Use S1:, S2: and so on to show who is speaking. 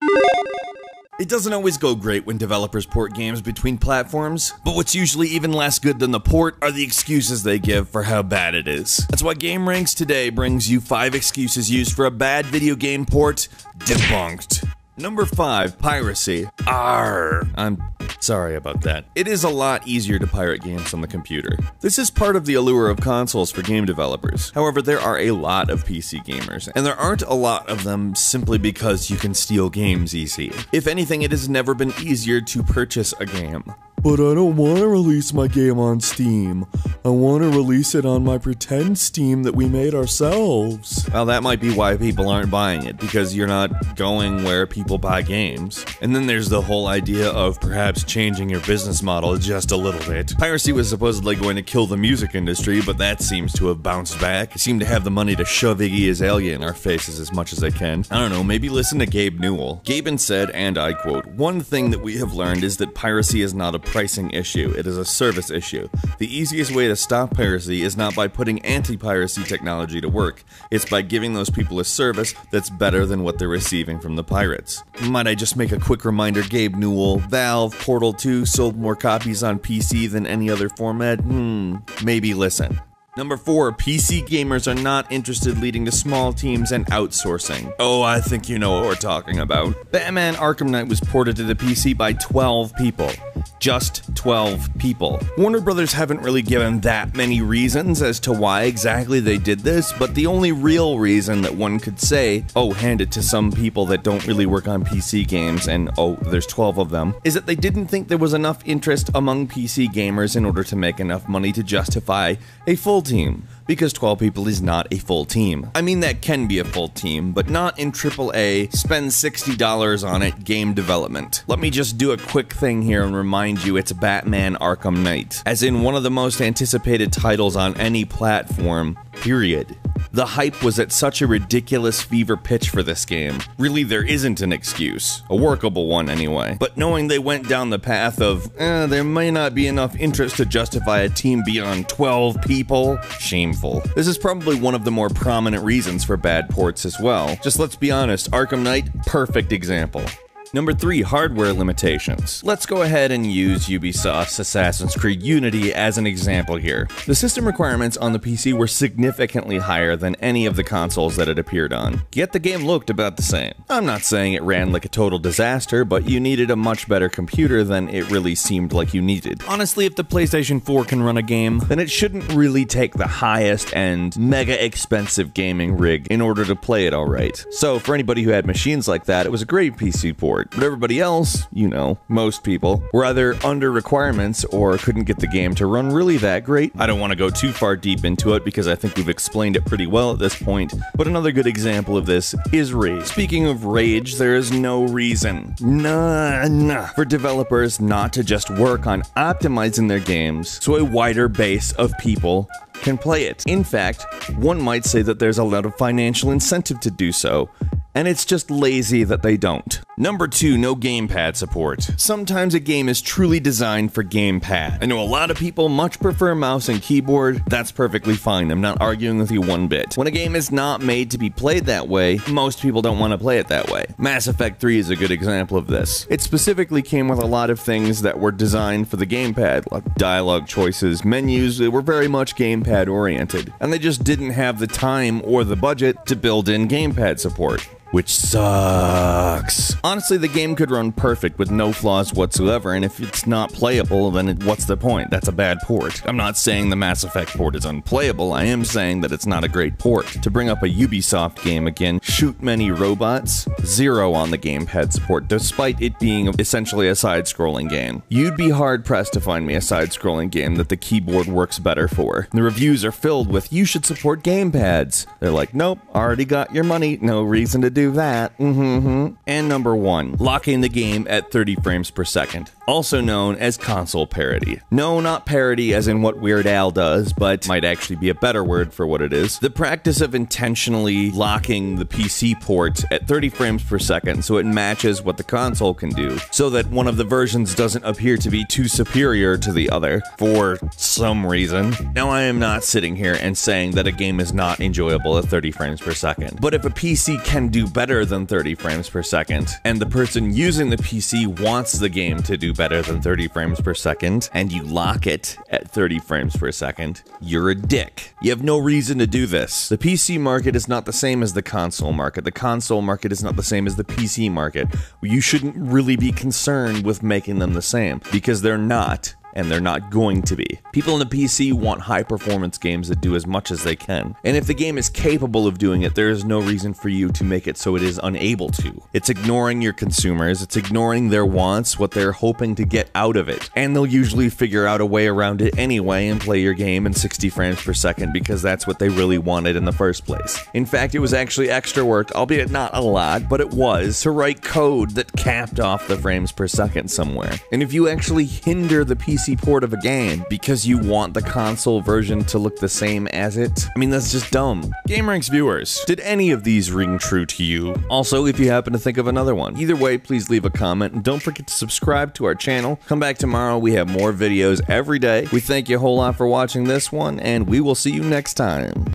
S1: It doesn't always go great when developers port games between platforms, but what's usually even less good than the port are the excuses they give for how bad it is. That's why Gameranx today brings you 5 excuses used for a bad video game port debunked. Number 5, piracy. Arr. I'm sorry about that. It is a lot easier to pirate games on the computer. This is part of the allure of consoles for game developers. However, there are a lot of PC gamers, and there aren't a lot of them simply because you can steal games easy. If anything, it has never been easier to purchase a game. But I don't want to release my game on Steam. I want to release it on my pretend Steam that we made ourselves. Well, that might be why people aren't buying it, because you're not going where people buy games. And then there's the whole idea of perhaps changing your business model just a little bit. Piracy was supposedly going to kill the music industry, but that seems to have bounced back. They seem to have the money to shove Iggy Azalea in our faces as much as they can. I don't know, maybe listen to Gabe Newell. Gaben said, and I quote, "One thing that we have learned is that piracy is not a pricing issue, it is a service issue. The easiest way to stop piracy is not by putting anti-piracy technology to work, it's by giving those people a service that's better than what they're receiving from the pirates." Might I just make a quick reminder, Gabe Newell, Valve Portal 2 sold more copies on PC than any other format? Maybe listen. Number 4, PC gamers are not interested, leading to small teams and outsourcing. Oh, I think you know what we're talking about. Batman Arkham Knight was ported to the PC by 12 people. Just 12 people. Warner Brothers haven't really given that many reasons as to why exactly they did this, but the only real reason that one could say, oh, hand it to some people that don't really work on PC games and oh, there's 12 of them, is that they didn't think there was enough interest among PC gamers in order to make enough money to justify a full team. Because 12 people is not a full team. I mean, that can be a full team, but not in AAA, spend $60 on it game development. Let me just do a quick thing here and remind you it's Batman Arkham Knight, as in one of the most anticipated titles on any platform, period. The hype was at such a ridiculous fever pitch for this game. Really, there isn't an excuse. A workable one, anyway. But knowing they went down the path of, there may not be enough interest to justify a team beyond 12 people, shameful. This is probably one of the more prominent reasons for bad ports as well. Just let's be honest, Arkham Knight, perfect example. Number 3, hardware limitations. Let's go ahead and use Ubisoft's Assassin's Creed Unity as an example here. The system requirements on the PC were significantly higher than any of the consoles that it appeared on, yet the game looked about the same. I'm not saying it ran like a total disaster, but you needed a much better computer than it really seemed like you needed. Honestly, if the PlayStation 4 can run a game, then it shouldn't really take the highest end, mega expensive gaming rig in order to play it alright. So for anybody who had machines like that, it was a great PC port. But everybody else, you know, most people, were either under requirements or couldn't get the game to run really that great. I don't want to go too far deep into it because I think we've explained it pretty well at this point, but another good example of this is Rage. Speaking of Rage, there is no reason, none, for developers not to just work on optimizing their games so a wider base of people can play it. In fact, one might say that there's a lot of financial incentive to do so, and it's just lazy that they don't. Number 2, no gamepad support. Sometimes a game is truly designed for gamepad. I know a lot of people much prefer mouse and keyboard. That's perfectly fine. I'm not arguing with you one bit. When a game is not made to be played that way, most people don't want to play it that way. Mass Effect 3 is a good example of this. It specifically came with a lot of things that were designed for the gamepad, like dialogue choices, menus. They were very much gamepad oriented, and they just didn't have the time or the budget to build in gamepad support, which sucks. Honestly, the game could run perfect with no flaws whatsoever, and if it's not playable, then what's the point? That's a bad port. I'm not saying the Mass Effect port is unplayable, I am saying that it's not a great port. To bring up a Ubisoft game again, Shoot Many Robots, 0 on the gamepad support, despite it being essentially a side-scrolling game. You'd be hard-pressed to find me a side-scrolling game that the keyboard works better for. The reviews are filled with, you should support gamepads. They're like, nope, already got your money, no reason to do that. And number 1, locking the game at 30 frames per second, also known as console parity. No, not parody as in what Weird Al does, but might actually be a better word for what it is. The practice of intentionally locking the PC port at 30 frames per second so it matches what the console can do, so that one of the versions doesn't appear to be too superior to the other for some reason. Now, I am not sitting here and saying that a game is not enjoyable at 30 frames per second, but if a PC can do better than 30 frames per second, and the person using the PC wants the game to do better than 30 frames per second, and you lock it at 30 frames per second, you're a dick. You have no reason to do this. The PC market is not the same as the console market. The console market is not the same as the PC market. You shouldn't really be concerned with making them the same, because they're not. And they're not going to be. People in the PC want high-performance games that do as much as they can. And if the game is capable of doing it, there is no reason for you to make it so it is unable to. It's ignoring your consumers, it's ignoring their wants, what they're hoping to get out of it. And they'll usually figure out a way around it anyway and play your game in 60 frames per second because that's what they really wanted in the first place. In fact, it was actually extra work, albeit not a lot, but it was, to write code that capped off the frames per second somewhere. And if you actually hinder the PC port of a game because you want the console version to look the same as it, I mean, that's just dumb. Gameranx viewers, did any of these ring true to you? Also, if you happen to think of another one. Either way, please leave a comment and don't forget to subscribe to our channel. Come back tomorrow, we have more videos every day. We thank you a whole lot for watching this one, and we will see you next time.